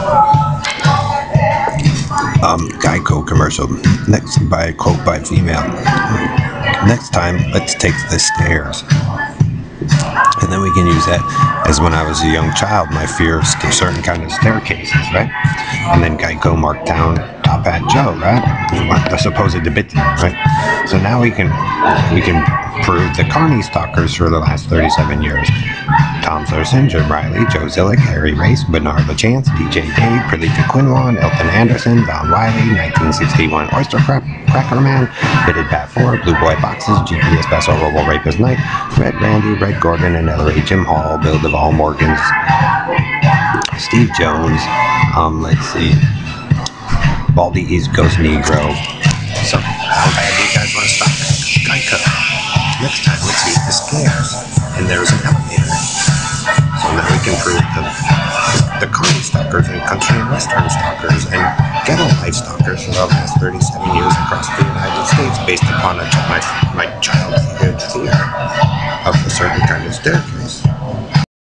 Geico commercial. Next, by a quote by female. Next time, let's take the stairs. And then we can use that as when I was a young child, my fear of certain kind of staircases, right? And then Geico marked down Top Hat Joe, right? The supposed Tibetan, right? So now we can prove the Carney stalkers for the last 37 years. Tom Thurston, Jim Riley, Joe Zillick, Harry Race, Bernard LaChance, DJ Dave, Perdita Quinlan, Elton Anderson, Don Wiley, 1961 Oyster Cracker Man, Bitted Pat 4, Blue Boy Boxes, GPS Vessel, Robo Rapist Night, Red Randy, Red Gordon, and Ellery, Jim Hall, Bill Duvall Morgans, Steve Jones, let's see, Baldy East Coast Negro. So, how bad do you guys want to stop at Geico? Next time, let's use the stairs. And there's an elevator. So now we can prove the Carney stalkers and country and western stalkers and ghetto life stalkers for the last 37 years across the United States based upon my childhood fear of a certain kind of staircase.